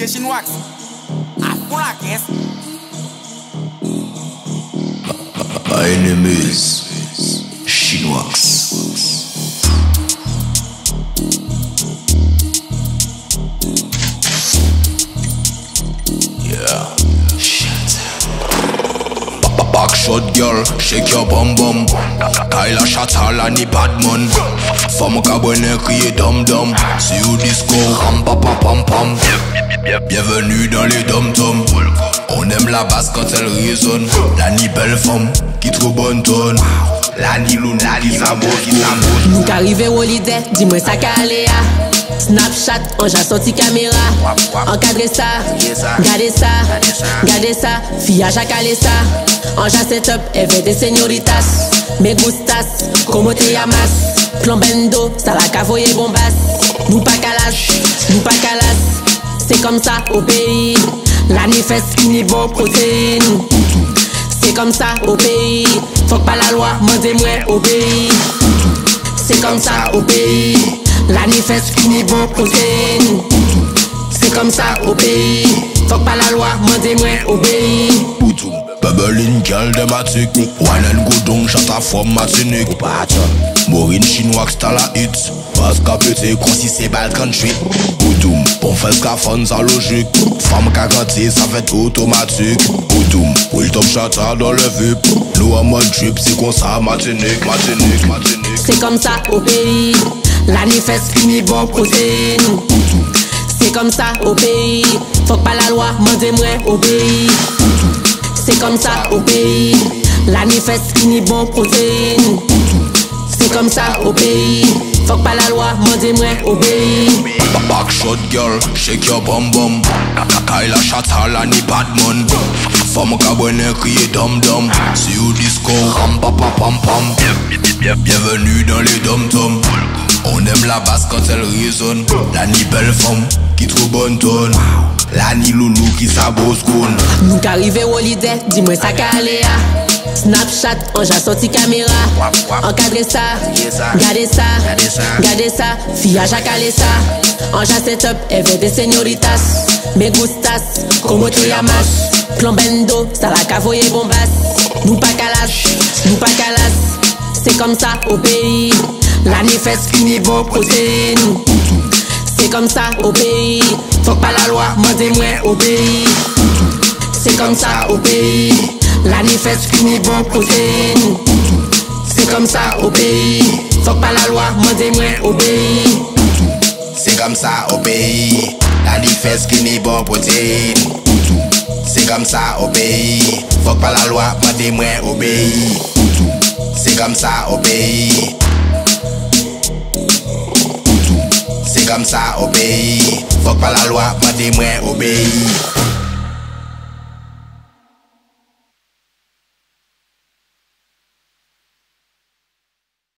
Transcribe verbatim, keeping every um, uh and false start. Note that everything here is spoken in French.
D J Chinwax, à fond la caisse. My enemies, Chinwax. Yeah, shit. Backshot girl, shake your bum bum. Kyla Chatala ni Batman. Femme cabane crier dom dom. C'est au disco, ram pa pa pam pam. Bienvenue dans les dom tom. On aime la basse quand elle résonne. La ni belle femme, qui trop bonne tonne. La ni loun, la ni zabo, qui zabo. Nous qu'arrivé au leader, dis-moi ça qu'allez à. Snapchat, on j'a sorti caméra. Encadrez ça, gardez ça, gardez ça. Fille à jacalé ça. On j'a set up, elle veut des señoritas. Me gustas, como te llamas. Plan bendo, ça la cavoye bombas. Nous pas calas, nous pas calas. C'est comme ça au pays. La ni fesse qui ni bon protéine. C'est comme ça au pays. Faut pas la loi, mandez-moi obéir. C'est comme ça au pays. La ni fesse qui ni bon protéine. C'est comme ça au pays. Faut pas la loi, mandez-moi obéir. Bubbling girl dematic. Wine and go down, shut a from Martinique. Maureen Chinwax t'as la hit. Parce qu'à pété, quand si c'est bal country. Oudoum, pour faire ce qu'a fun, ça logique. Femme qu'a gâté, ça fait automatique. Oudoum, will top chata dans le V I P. Nous à mode drip, c'est comme ça, Martinique, Martinique, Martinique. C'est comme ça au pays. La ni fesse qui ni bon protéine. C'est comme ça au pays. Faut pas la loi, mandez-moi obéir. C'est comme ça au pays. La ni fesse qui ni bon protéine. C'est comme ça au pays. Faut pas la loi, mandez-moi obéir. Backshot girl, shake your bum bum. Kyla Chatala ni Batman. Femme cabane crier dom dom. C'est au disco, ram pa pa pam pam. Bienvenue dans les dom tom. On aime la basse quand elle résonne. La ni belle femme, qui trop bonne tonne. La ni loulou qui sabose koun. Nous qu'arrivé au leader, dis-moi ça qu'allez à. Snapchat, on j'a sorti caméra. Encadrez ça, gardez ça, gardez ça. Fille à jacalé ça. On j'a set up, elle veut des señoritas. Me gustas, como te llamas. Plan bendo, ça la cavoye bombas. Nous pas calas, nous pas calas. C'est comme ça au pays. La ni fesse qui ni bon protéine. C'est comme ça au pays. Faut pas la loi, mandez-moi obéir. C'est comme ça au pays. La ni fesse qui ni bon protéine. C'est comme ça au pays. Faut pas la loi, mandez-moi obéir. C'est comme ça au pays. La ni fesse qui ni bon protéine. C'est comme ça au pays. Faut pas la loi, mandez-moi obéir. C'est comme ça au pays. C'est comme ça au pays. Faut pas la loi, mandez-moi obéir.